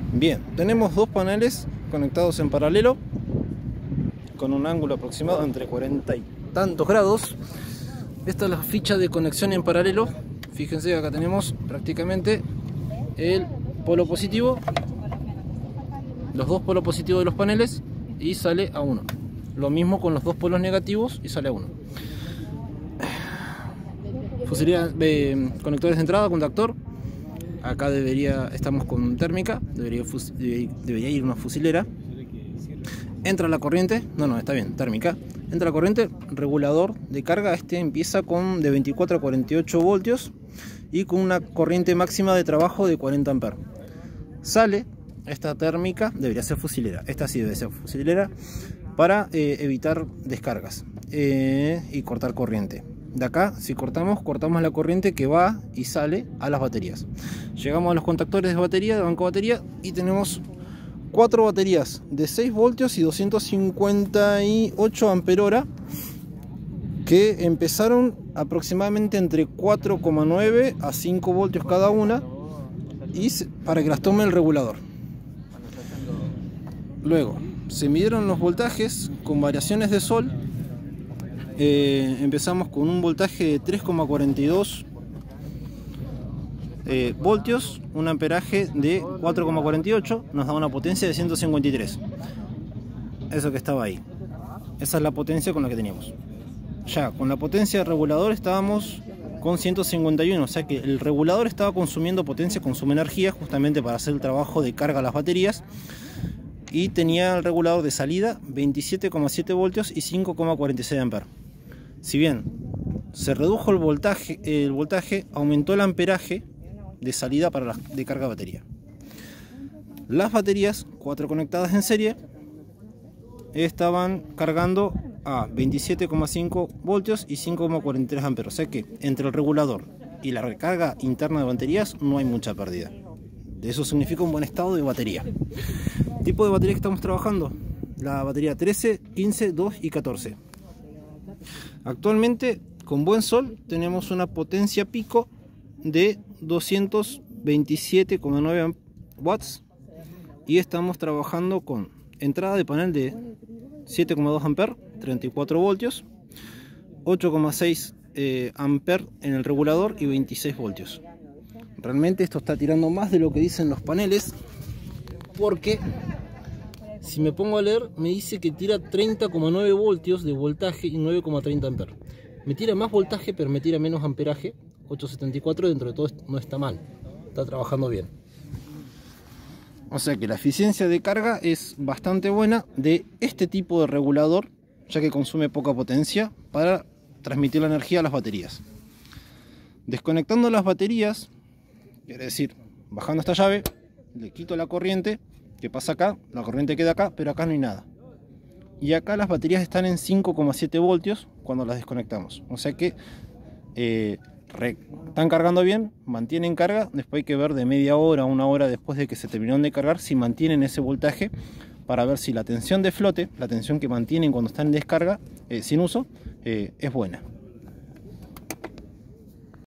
Bien, tenemos dos paneles conectados en paralelo con un ángulo aproximado entre 40 y tantos grados. Esta es la ficha de conexión en paralelo. Fíjense, acá tenemos prácticamente el polo positivo, los dos polos positivos de los paneles, y sale a 1. Lo mismo con los dos polos negativos y sale a 1. Fusilera, conectores de entrada, contactor. Acá estamos con térmica, debería ir una fusilera. Entra la corriente, está bien, térmica. Entra la corriente, regulador de carga. Este empieza de 24 a 48 voltios y con una corriente máxima de trabajo de 40 amperes. Sale esta térmica, debería ser fusilera. Esta sí debe ser fusilera para evitar descargas y cortar corriente. De acá, si cortamos la corriente que va y sale a las baterías. Llegamos a los contactores de batería, de banco de batería, y tenemos 4 baterías de 6 voltios y 258 ampere-hora que empezaron aproximadamente entre 4,9 a 5 voltios cada una, y para que las tome el regulador. Luego se midieron los voltajes con variaciones de sol. Empezamos con un voltaje de 3,42 voltios, un amperaje de 4,48, nos da una potencia de 153. Eso que estaba ahí, esa es la potencia con la que teníamos. Ya con la potencia del regulador estábamos con 151, o sea que el regulador estaba consumiendo potencia, consume energía justamente para hacer el trabajo de carga a las baterías. Y tenía el regulador de salida 27,7 voltios y 5,46 amperes. Si bien se redujo el voltaje, aumentó el amperaje de salida de carga de batería. Las baterías, 4 conectadas en serie, estaban cargando a 27,5 voltios y 5,43 amperes. O sea que entre el regulador y la recarga interna de baterías no hay mucha pérdida. Eso significa un buen estado de batería. Tipo de batería que estamos trabajando: la batería 13, 15, 2 y 14. Actualmente, con buen sol, tenemos una potencia pico de 227,9 watts y estamos trabajando con entrada de panel de 7,2 amperes, 34 voltios, 8,6 amperes en el regulador y 26 voltios. Realmente esto está tirando más de lo que dicen los paneles, porque si me pongo a leer me dice que tira 30,9 voltios de voltaje y 9,30 amperes. Me tira más voltaje pero me tira menos amperaje. 874 dentro de todo no está mal, está trabajando bien. O sea que la eficiencia de carga es bastante buena de este tipo de regulador, ya que consume poca potencia para transmitir la energía a las baterías. Desconectando las baterías, quiere decir, bajando esta llave, le quito la corriente que pasa acá, la corriente queda acá, pero acá no hay nada. Y acá las baterías están en 5,7 voltios cuando las desconectamos. O sea que están cargando bien, mantienen carga. Después hay que ver de media hora a una hora después de que se terminaron de cargar si mantienen ese voltaje, para ver si la tensión de flote, la tensión que mantienen cuando están en descarga sin uso, es buena.